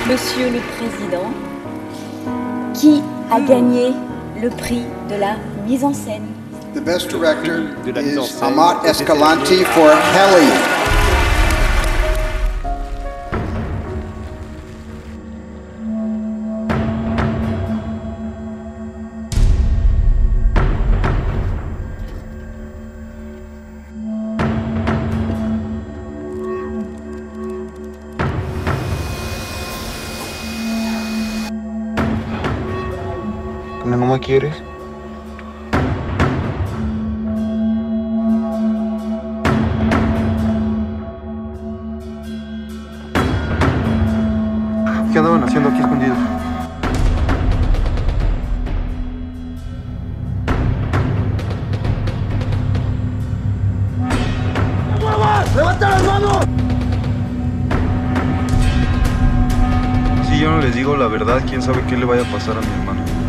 Monsieur le Président, qui a gagné le prix de la mise en scène? The best director is Amat Escalante for Heli. ¿No me quieres? ¿Qué andaban haciendo aquí escondidos? ¡Levanta las manos! Si yo no les digo la verdad, quién sabe qué le vaya a pasar a mi hermano.